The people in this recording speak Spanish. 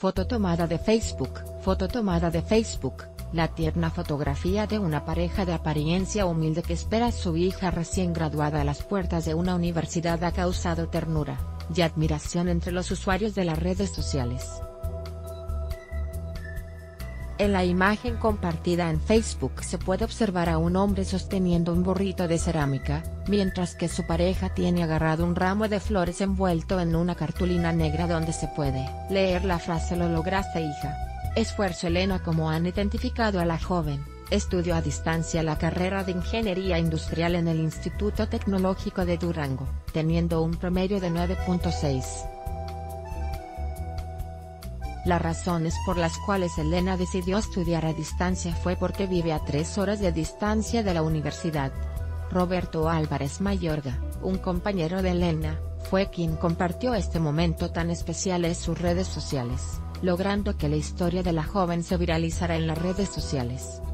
Foto tomada de Facebook. Foto tomada de Facebook. La tierna fotografía de una pareja de apariencia humilde que espera a su hija recién graduada a las puertas de una universidad ha causado ternura y admiración entre los usuarios de las redes sociales. En la imagen compartida en Facebook se puede observar a un hombre sosteniendo un burrito de cerámica, mientras que su pareja tiene agarrado un ramo de flores envuelto en una cartulina negra donde se puede leer la frase "lo lograste, hija". Esfuerzo. Elena. Como han identificado a la joven, estudió a distancia la carrera de Ingeniería Industrial en el Instituto Tecnológico de Durango, teniendo un promedio de 9.6. Las razones por las cuales Elena decidió estudiar a distancia fue porque vive a 3 horas de distancia de la universidad. Roberto Álvarez Mayorga, un compañero de Elena, fue quien compartió este momento tan especial en sus redes sociales, logrando que la historia de la joven se viralizara en las redes sociales.